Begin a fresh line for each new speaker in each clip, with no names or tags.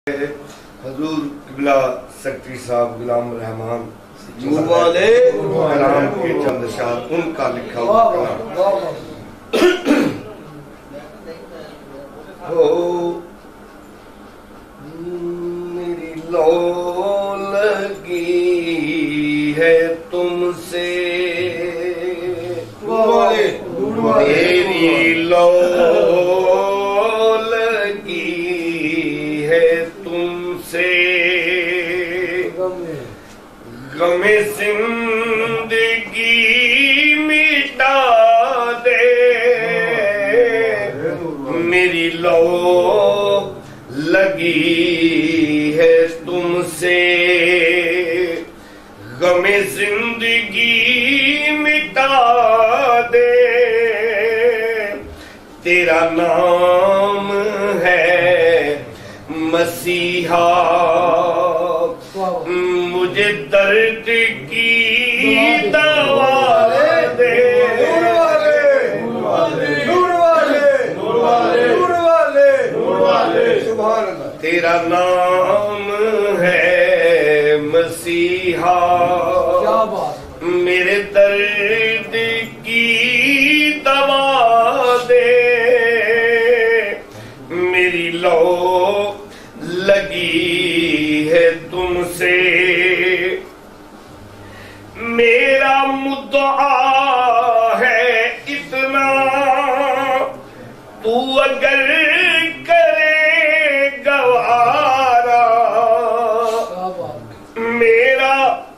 حضور قبلہ سیکٹری صاحب غلام رحمان
نور والے
کلام کے چند اشعار ان کا لکھا ہوا میری لو لگی ہے تم سے، میری لو غم زندگی مٹا دے، میری لو لگی ہے تم سے، غم زندگی مٹا دے، تیرا نام ہے مسیحا، مجھے درد کی دوا دے، تیرا نام ہے مسیحا، میرے درد کی دوا دے، میری لو لگی ہے تم سے، میرا مدعا ہے اتنا، تو اگر کرے گوارا، میرا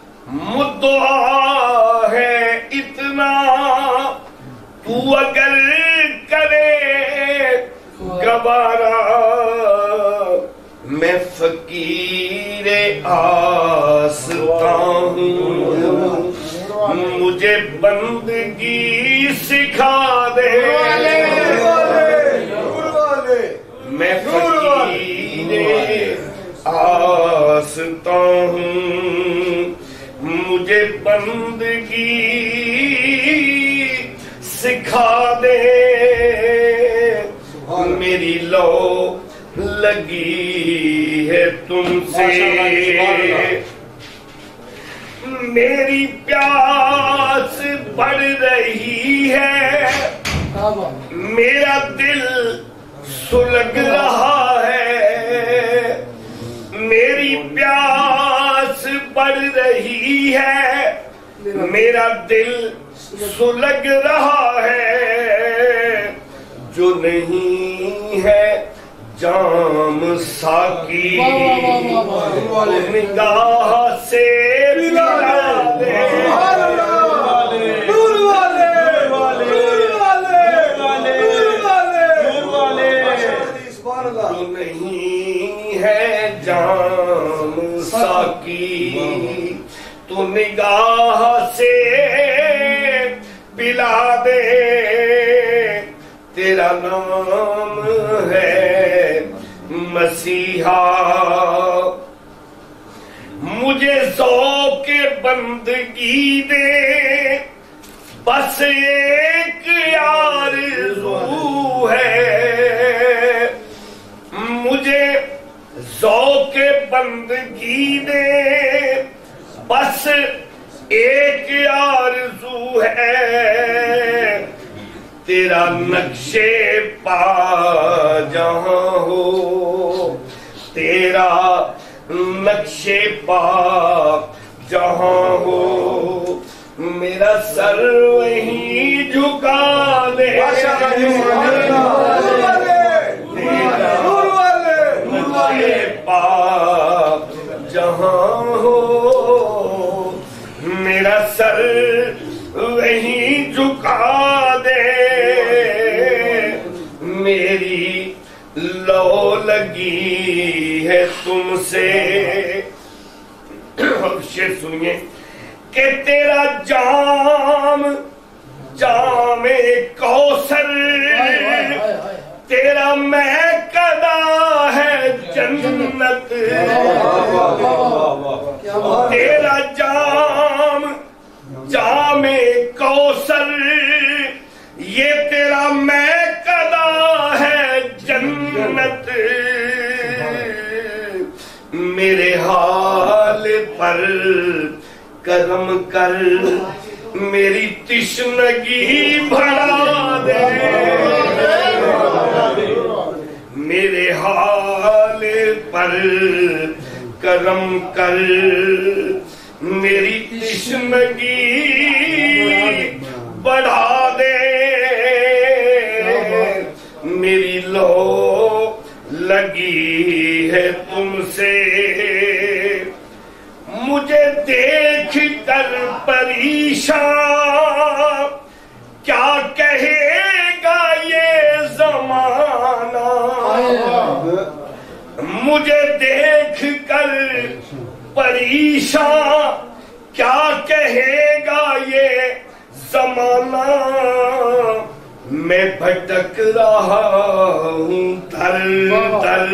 مدعا ہے اتنا، تو اگر کرے گوارا، میں فقیر آستا ہوں، مجھے بندگی سکھا دے، میں فقیر آستا ہوں، مجھے بندگی سکھا دے، میری لو لگی ہے تم سے، میری پیاس بڑھ رہی ہے، میرا دل سلگ رہا ہے، میری پیاس بڑھ رہی ہے، میرا دل سلگ رہا ہے، جو نہیں ہے جام ساقی نگاہ سے پلا دے، جو نہیں ہے جام ساقی تو نگاہ سے پلا دے، تیرا نام ہے مسیحا، مجھے ذوق بندگی دے، بس ایک آرزو ہے، مجھے ذوق بندگی دے، بس ایک آرزو ہے، تیرا نقش پا جہاں ہو، تیرا نقش پا جہاں ہو، میرا سر وہیں جھکا دے، تیرا نقش پا جہاں ہو، میرا سر وہیں جھکا دے، میری لو لگی ہے تم سے، شعر سنیے کہ تیرا جام جام کوثر، تیرا مہکدہ ہے جنت، تیرا جام جام کوثر، یہ تیرا مہکدہ ہے جنت، میرے حال پر کرم کر میری تشنگی بڑھا دے میرے حال پر کرم کر میری تشنگی بڑھا دے میری لو لگی ہے تم سے مجھے دیکھ کر پریشان کیا کہے گا یہ زمانہ مجھے دیکھ کر پریشان کیا کہے گا یہ زمانہ میں بھٹک رہا ہوں در در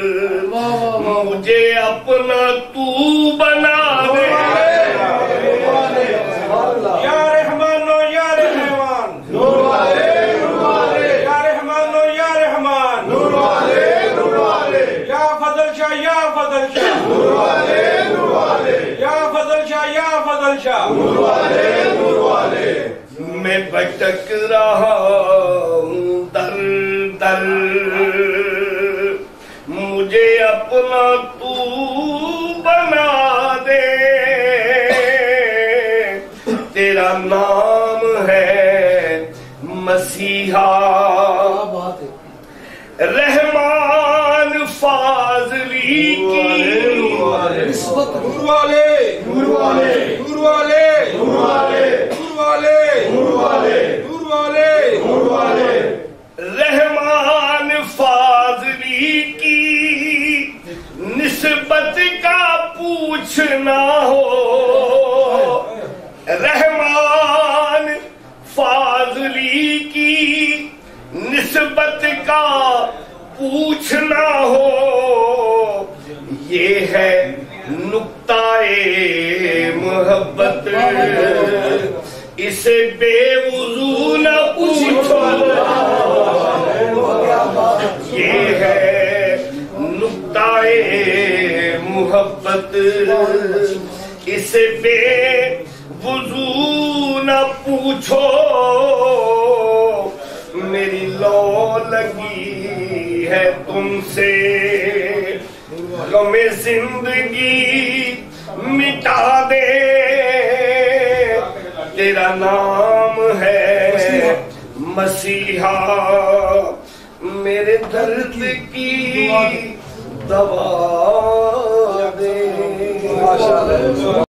مجھے اپنا تو بنا دے
یا رحمانو یا رحمان نور والے یا رحمانو یا رحمان نور والے یا فضل شاہ یا فضل شاہ نور والے یا فضل شاہ یا فضل شاہ نور والے
میں بھٹک رہا ہوں در در مجھے اپنا تو بنا دے تیرا نام ہے مسیحا رحمان فاضلی کی
نور والے نور والے نور والے نور والے نور والے نور والے نور والے نور والے
رحمان فاضلی کی نسبت کا پوچھنا ہو رحمان فاضلی کی نسبت کا پوچھنا ہو یہ ہے نقطہ محبت اسے بے وضو نہ پوچھو یہ ہے نقطہ محبت اسے بے وضو نہ پوچھو میری لو لگی ہے تم سے غم زندگی مٹا دے تیرا نام ہے مسیحا میرے درد کی دوا دے